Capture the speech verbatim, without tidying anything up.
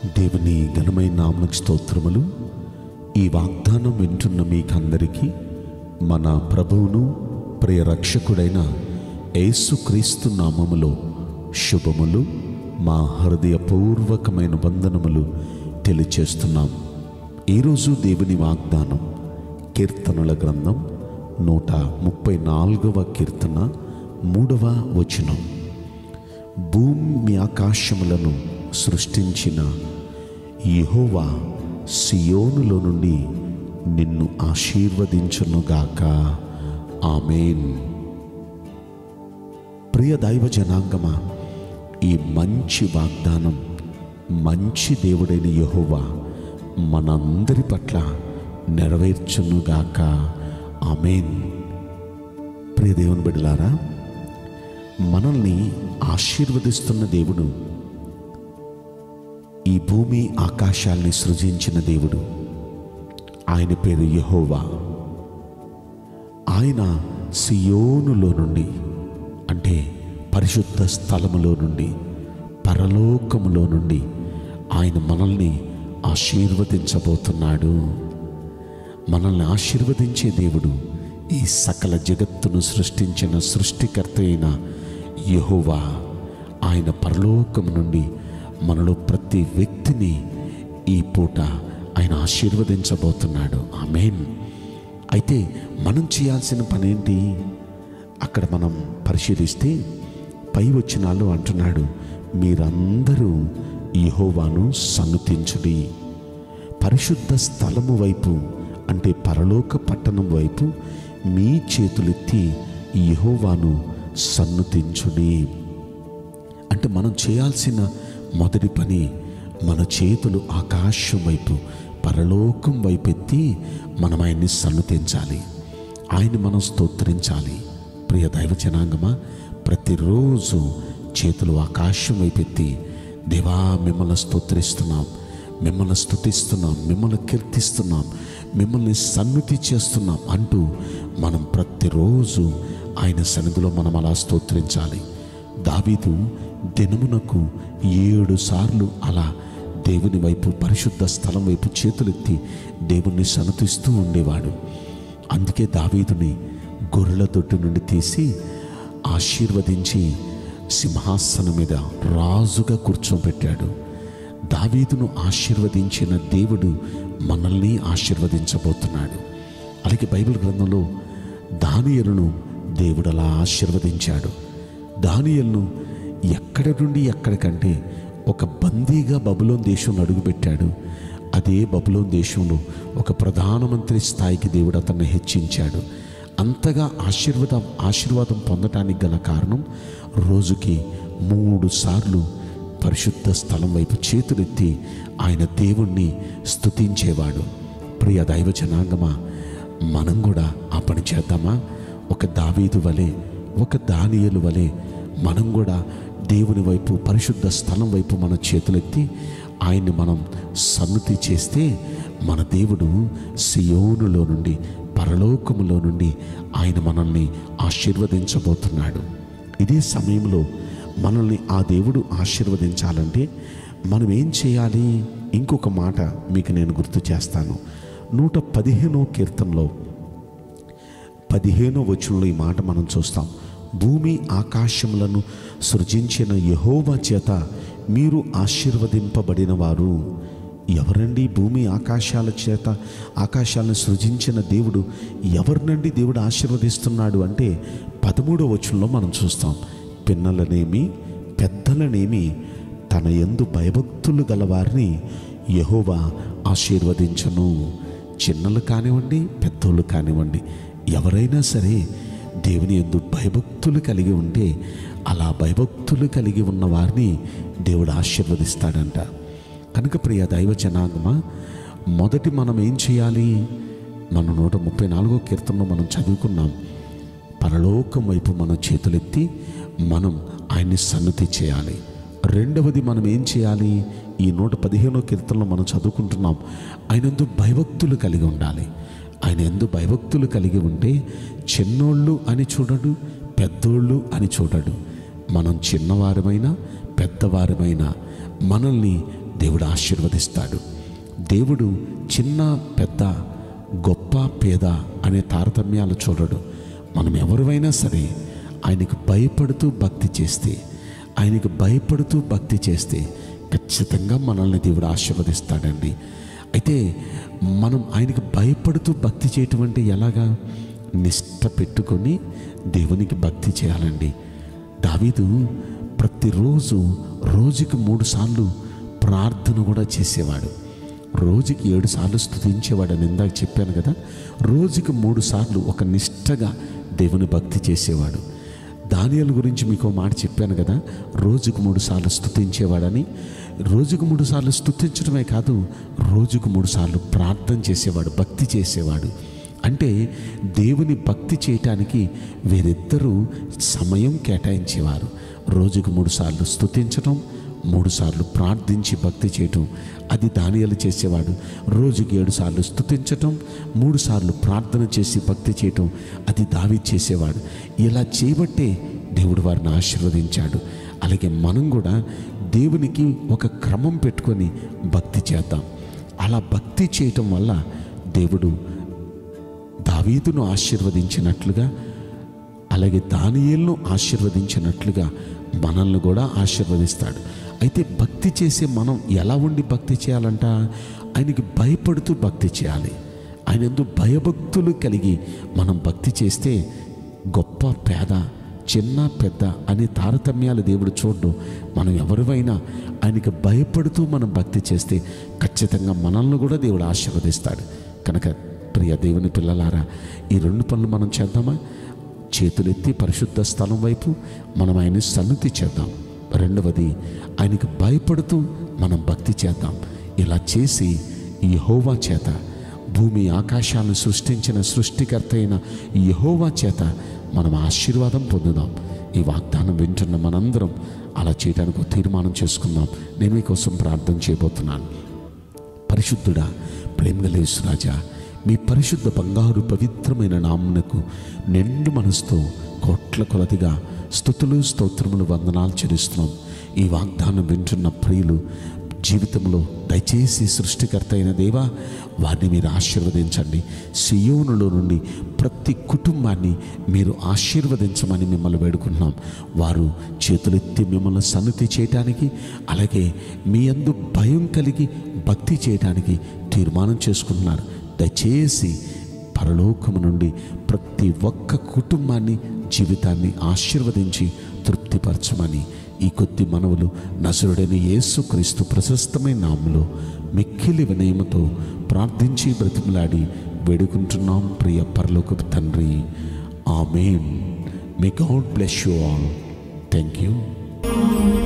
దేవుని ఘనమైన నామమునకు స్తోత్రములు. ఈ వాగ్దానం వింటున్న మీకందరికీ మన ప్రభువును ప్రియ రక్షకుడైన యేసుక్రీస్తు నామములో శుభములు, మా హృదయపూర్వకమైన వందనములు తెలియచేస్తున్నాం. ఈరోజు దేవుని వాగ్దానం కీర్తనల గ్రంథం నూట ముప్పై నాలుగవ కీర్తన మూడవ వచనం. భూమి ఆకాశములను సృష్టించిన యెహోవా సియోనులో నుండి నిన్ను ఆశీర్వదించునుగాక. ఆమేన్. ప్రియ దైవ జనాంగమా, ఈ మంచి వాగ్దానం మంచి దేవుడైన యెహోవా మనందరి పట్ల నెరవేర్చునుగాక. ఆమేన్. ప్రియ దేవుని బిడ్డలారా, మనల్ని ఆశీర్వదిస్తున్న దేవుడు, ఈ భూమి ఆకాశాల్ని సృజించిన దేవుడు, ఆయన పేరు యెహోవా. ఆయన సియోనులో నుండి, అంటే పరిశుద్ధ స్థలములో నుండి, పరలోకములో నుండి ఆయన మనల్ని ఆశీర్వదించబోతున్నాడు. మనల్ని ఆశీర్వదించే దేవుడు, ఈ సకల జగత్తును సృష్టించిన సృష్టికర్త అయిన యెహోవా. ఆయన పరలోకము నుండి మనలో ప్రతి వ్యక్తిని ఈ పూట ఆయన ఆశీర్వదించబోతున్నాడు. ఆమేన్. అయితే మనం చేయాల్సిన పని ఏంటి? అక్కడ మనం పరిశీలిస్తే పై వచనాలు అంటున్నాడు, మీరందరూ యెహోవాను సన్నుతించుడి. పరిశుద్ధ స్థలము వైపు, అంటే పరలోక పట్టణం వైపు మీ చేతులెత్తి యెహోవాను సన్నుతించుడి. అంటే మనం చేయాల్సిన మొదటి పని, మన చేతులు ఆకాశం వైపు, పరలోకం వైపు ఎత్తి మనం ఆయన్ని సన్నుతించాలి, ఆయన్ని మనం స్తోత్రించాలి. ప్రియ దైవ జనాంగమా, ప్రతిరోజు చేతులు ఆకాశం వైపు ఎత్తి, దేవా మిమ్మల్ని స్తోత్రిస్తున్నాం, మిమ్మల్ని స్తుతిస్తున్నాం, మిమ్మల్ని కీర్తిస్తున్నాం, మిమ్మల్ని సన్నుతి చేస్తున్నాం అంటూ మనం ప్రతిరోజు ఆయన సన్నిధిలో మనం అలా స్తోత్రించాలి. దావీదు దినమునకు ఏడు సార్లు అలా దేవుని వైపు, పరిశుద్ధ స్థలం వైపు చేతులెత్తి దేవుణ్ణి సన్నుతిస్తూ ఉండేవాడు. అందుకే దావీదుని గొర్రెల దొడ్డి నుండి తీసి ఆశీర్వదించి సింహాసనం మీద రాజుగా కూర్చోబెట్టాడు. దావీదును ఆశీర్వదించిన దేవుడు మనల్ని ఆశీర్వదించబోతున్నాడు. అలాగే బైబిల్ గ్రంథంలో దానియేలును దేవుడు అలా ఆశీర్వదించాడు. దానియేలును ఎక్కడి నుండి ఎక్కడికంటే ఒక బందీగా బబులోన్ దేశంలో అడుగుపెట్టాడు. అదే బబులోన్ దేశంలో ఒక ప్రధానమంత్రి స్థాయికి దేవుడు అతన్ని హెచ్చించాడు. అంతగా ఆశీర్వాదం ఆశీర్వాదం పొందటానికి గల కారణం, రోజుకి మూడు సార్లు పరిశుద్ధ స్థలం వైపు చేతులెత్తి ఆయన దేవుణ్ణి స్తుతించేవాడు. ప్రియ దైవ జనాంగమా, మనం కూడా ఆ పని చేద్దామా? ఒక దావీదు వలె, ఒక దానియేలు వలె మనం కూడా దేవుని వైపు, పరిశుద్ధ స్థలం వైపు మన చేతులెత్తి ఆయన్ని మనం సన్నుతి చేస్తే, మన దేవుడు సియోనులో నుండి, పరలోకములో నుండి ఆయన మనల్ని ఆశీర్వదించబోతున్నాడు. ఇదే సమయంలో మనల్ని ఆ దేవుడు ఆశీర్వదించాలంటే మనం ఏం చేయాలి? ఇంకొక మాట మీకు నేను గుర్తు చేస్తాను. నూట పదిహేనో కీర్తనలో పదిహేనో వచనంలో ఈ మాట మనం చూస్తాం. భూమి ఆకాశములను సృజించిన యెహోవా చేత మీరు ఆశీర్వదింపబడిన వారు. ఎవరండి భూమి ఆకాశాల చేత, ఆకాశాలను సృజించిన దేవుడు? ఎవరినండి దేవుడు ఆశీర్వదిస్తున్నాడు అంటే పదమూడవ వచనంలో మనం చూస్తాం. పిన్నలనేమి పెద్దలనేమి తన యందు భయభక్తులు గలవారిని యెహోవా ఆశీర్వదించును. చిన్నలు కానివ్వండి, పెద్దోళ్ళు కానివ్వండి, ఎవరైనా సరే దేవుని యందు భయభక్తులు కలిగి ఉంటే, అలా భయభక్తులు కలిగి ఉన్న వారిని దేవుడు ఆశీర్వదిస్తాడంట. కనుక ప్రియ దైవ జనాంగమా, మొదటి మనం ఏం చేయాలి? మన నూట ముప్పై నాలుగో కీర్తనలో మనం చదువుకున్నాం, పరలోకం వైపు మన చేతులెత్తి మనం ఆయన్ని సన్నుతి చేయాలి. రెండవది మనం ఏం చేయాలి? ఈ నూట పదిహేనో కీర్తనలో మనం చదువుకుంటున్నాం, ఆయన యందు భయభక్తులు కలిగి ఉండాలి. ఆయన యందు భయభక్తులు కలిగి ఉంటే చిన్నోళ్ళు అని చూడడు, పెద్దోళ్ళు అని చూడడు. మనం చిన్నవారమైనా పెద్దవారమైనా మనల్ని దేవుడు ఆశీర్వదిస్తాడు. దేవుడు చిన్న పెద్ద, గొప్ప పేద అనే తారతమ్యాలు చూడడు. మనం ఎవరివైనా సరే ఆయనకు భయపడుతూ భక్తి చేస్తే, ఆయనకు భయపడుతూ భక్తి చేస్తే ఖచ్చితంగా మనల్ని దేవుడు ఆశీర్వదిస్తాడండి. అయితే మనం ఆయనకు భయపడుతూ భక్తి చేయటం అంటే ఎలాగా? నిష్ట పెట్టుకొని దేవునికి భక్తి చేయాలండి. దావీదు ప్రతిరోజు రోజుకి మూడు సార్లు ప్రార్థన కూడా చేసేవాడు. రోజుకి ఏడు సార్లు స్తుతించేవాడని ఇందాక చెప్పాను కదా. రోజుకి మూడు సార్లు ఒక నిష్టగా దేవుని భక్తి చేసేవాడు. దానియేలు గురించి మీకు మాట చెప్పాను కదా, రోజుకు మూడు సార్లు స్తుతించేవాడని. రోజుకు మూడు సార్లు స్తుతించడమే కాదు, రోజుకు మూడు సార్లు ప్రార్థన చేసేవాడు, భక్తి చేసేవాడు. అంటే దేవుని భక్తి చేయటానికి వీరిద్దరూ సమయం కేటాయించేవారు. రోజుకు మూడు సార్లు స్తుతించడం, మూడు సార్లు ప్రార్థించి భక్తి చేయటం, అది దానియేలు చేసేవాడు. రోజుకి ఏడు సార్లు స్తుతించటం, మూడు సార్లు ప్రార్థన చేసి భక్తి చేయటం, అది దావీదు చేసేవాడు. ఇలా చేయబట్టే దేవుడు వారిని ఆశీర్వదించాడు. అలాగే మనం కూడా దేవునికి ఒక క్రమం పెట్టుకొని భక్తి చేద్దాం. అలా భక్తి చేయటం వల్ల దేవుడు దావీదును ఆశీర్వదించినట్లుగా, అలాగే దానియేలును ఆశీర్వదించినట్లుగా మనల్ని కూడా ఆశీర్వదిస్తాడు. అయితే భక్తి చేసే మనం ఎలా ఉండి భక్తి చేయాలంట? ఆయనకి భయపడుతూ భక్తి చేయాలి. ఆయన యందు భయభక్తులు కలిగి మనం భక్తి చేస్తే గొప్ప పేద, చిన్న పెద్ద అనే తారతమ్యాలు దేవుడు చూడ్డు. మనం ఎవరివైనా ఆయనకి భయపడుతూ మనం భక్తి చేస్తే ఖచ్చితంగా మనల్ని కూడా దేవుడు ఆశీర్వదిస్తాడు. కనుక ప్రియ దేవుని పిల్లలారా, ఈ రెండు పనులు మనం చేద్దామా? చేతులెత్తి పరిశుద్ధ స్థలం వైపు మనం ఆయన సన్నిధి చేద్దాం. రెండవది, ఆయనకు భయపడుతూ మనం భక్తి చేద్దాం. ఇలా చేసి యెహోవా చేత, భూమి ఆకాశాలను సృష్టించిన సృష్టికర్త అయిన యెహోవా చేత మనం ఆశీర్వాదం పొందుదాం. ఈ వాగ్దానం వింటున్న మనందరం అలా చేయడానికి ఒక తీర్మానం చేసుకుందాం. నేను మీకోసం ప్రార్థన చేయబోతున్నాను. పరిశుద్ధుడా, ప్రేమగల యేసురాజా, మీ పరిశుద్ధ బంగారు పవిత్రమైన నామమునకు నిండు మనసుతో కోట్ల కొలదిగా స్తుతులు స్తోత్రములు వందనాలు చెల్లిస్తున్నాం. ఈ వాగ్దానం వింటున్న ప్రియులు జీవితంలో దయచేసి సృష్టికర్త అయిన దేవా, వారిని మీరు ఆశీర్వదించండి. సియోనులో నుండి ప్రతి కుటుంబాన్ని మీరు ఆశీర్వదించమని మిమ్మల్ని వేడుకుంటున్నాం. వారు చేతులెత్తి మిమ్మల్ని సన్నిధి చేయటానికి, అలాగే మీ యందు భయం కలిగి భక్తి చేయటానికి తీర్మానం చేసుకుంటున్నారు. దయచేసి పరలోకము నుండి ప్రతి ఒక్క కుటుంబాన్ని, జీవితాన్ని ఆశీర్వదించి తృప్తిపరచమని ఈ కొద్ది మనవులు నజరుడైన యేసుక్రీస్తు ప్రశస్తమైన నామములో మిక్కిలి వినయముతో ప్రార్థించి బ్రతిమలాడి వేడుకుంటున్నాం ప్రియ పరలోకపు తండ్రి. ఆమేన్. May God bless you all. Thank you.